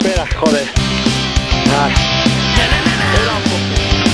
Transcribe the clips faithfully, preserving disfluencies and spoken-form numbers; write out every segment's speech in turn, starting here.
Espera, joder. Ah. Espera un poco.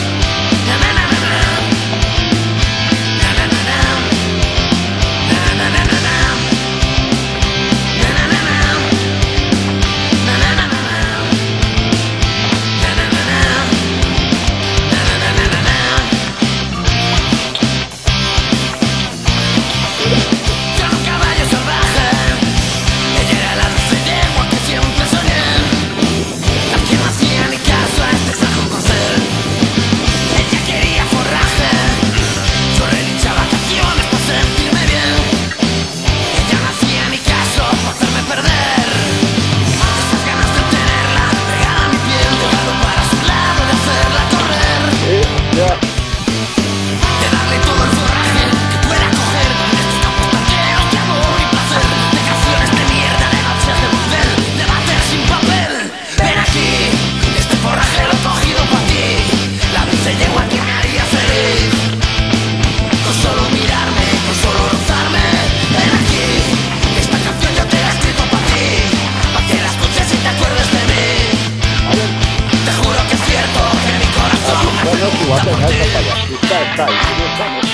Está ahí, estamos.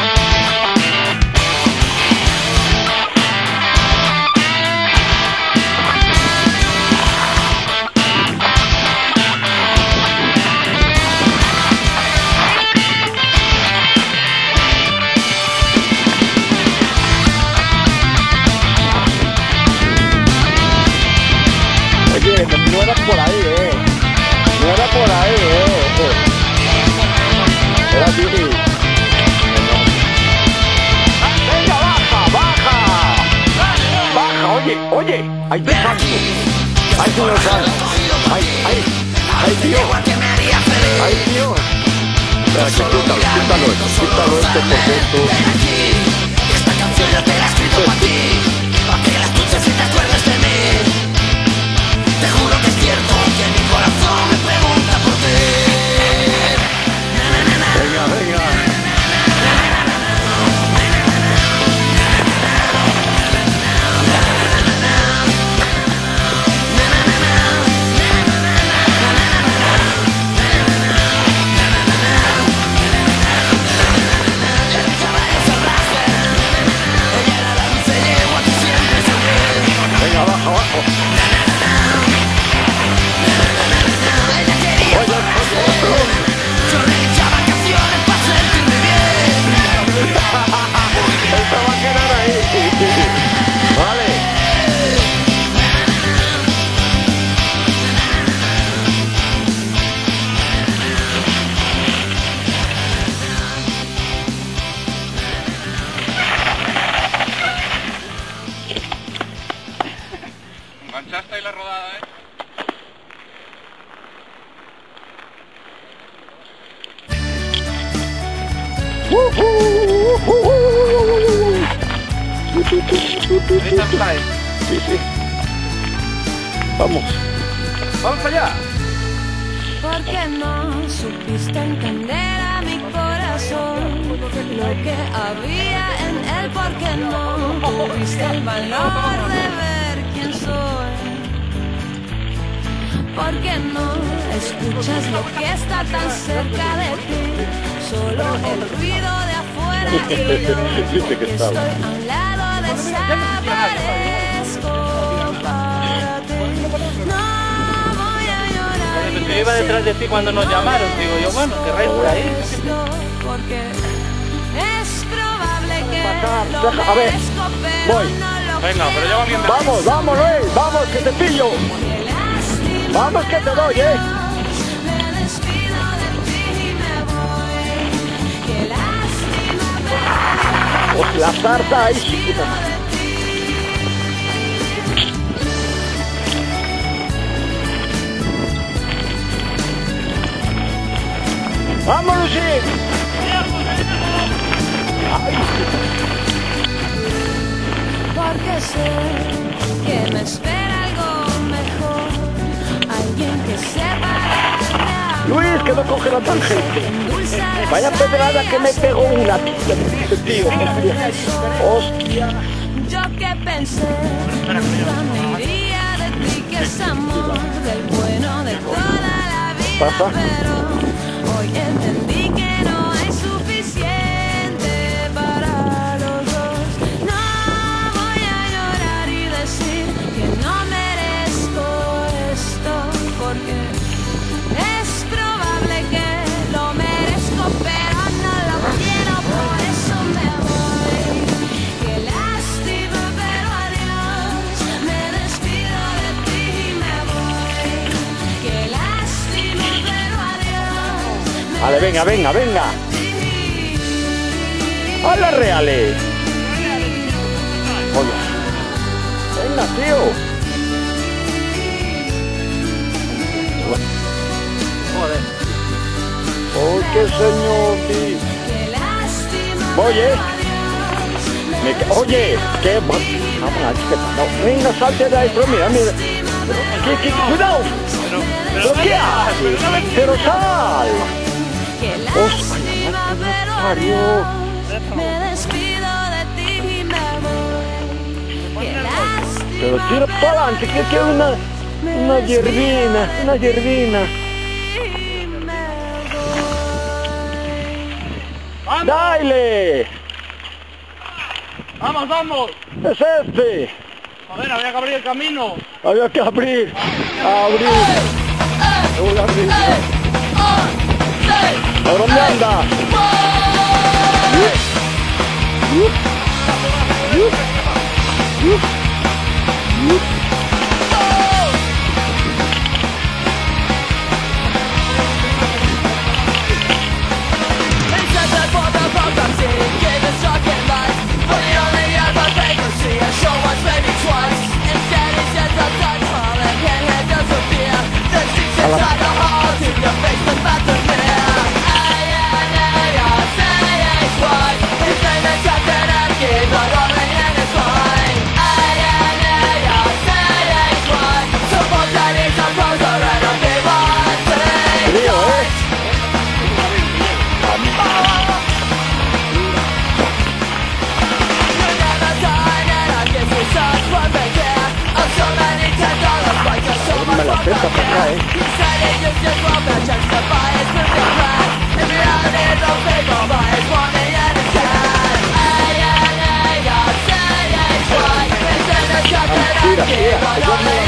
Oye, no era por ahí, eh. No era por ahí, eh. Era Billy. Venga, baja, baja. Baja, oye, oye. Ay, déjame. Ay, señor Sal. Ay, ay, ay, Dios. Ay, Dios. Espera, que quítalo, quítalo esto, quítalo esto porque esto... Esta canción yo te la he escrito para ti, para que la escuches y te acuerdes de mí. Te juro que es cierto que mi corazón me pregunta por ti. Venga, venga. Venga, abajo, abajo. Esto va a quedar ahí. Vale. Enganchaste ahí la rodada, ¿eh? Sí, sí. Vamos. Vamos allá. Porque no supiste entender a mi corazón lo que había en él, porque no tuviste el valor de ver quién soy, porque no escuchas lo que está tan cerca de ti, solo el ruido de afuera y yo que estoy a un lado desaparezco para ti. No voy a llorar. Yo iba detrás de ti cuando nos llamaron, digo yo, bueno, que rey por ahí. Porque es probable que lo A ver, voy. Venga, pero ya va bien de... Vamos, vamos, Luis, vamos, que te pillo. Vamos, que te doy, eh. me despido de ti y me voy. Qué lástima, Pues la zarza ahí. ¡Vamos, Lucy! porque sé que me espera algo mejor, alguien que sepa. Luis, que no coge la tangente. Vaya pedrada que me pegó una tío. Hostia. Yo que pensé, nunca me iría de ti, que es amor del pasa? Pero hoy entendí que no hay suficiente para los dos. No voy a llorar y decir que no merezco esto, porque es probable que lo merezco, pero no lo quiero, por eso me voy. Qué lástima, pero adiós, me despido de ti y me voy. Qué lástima, pero adiós. Vale, venga, venga, venga. A las reales. Oye. Venga, tío. Joder. Oh, qué señor. Sí. Qué lástima, Oye. pero adiós, Me ca- Oye, qué va. Vamos a ver, no, venga, salte de ahí, pero mira, mira. ¿Qué, qué, cuidado. Pero, ¿Pero qué haces? pero una vez- Pero sal. qué lástima, pero adiós, me despido de ti y me voy. Qué lástima, Pero tira para adelante, que quiero una, una hierbina, una hierbina. y me voy. ¡Dale! Vamos, vamos. ¡Es este! Joder, había que abrir el camino. Había que abrir, abrir. Voy a abrir. ¿A dónde anda? Frío, ¿eh? Me la acerca para acá, ¿eh? Tira, tira, que yo me la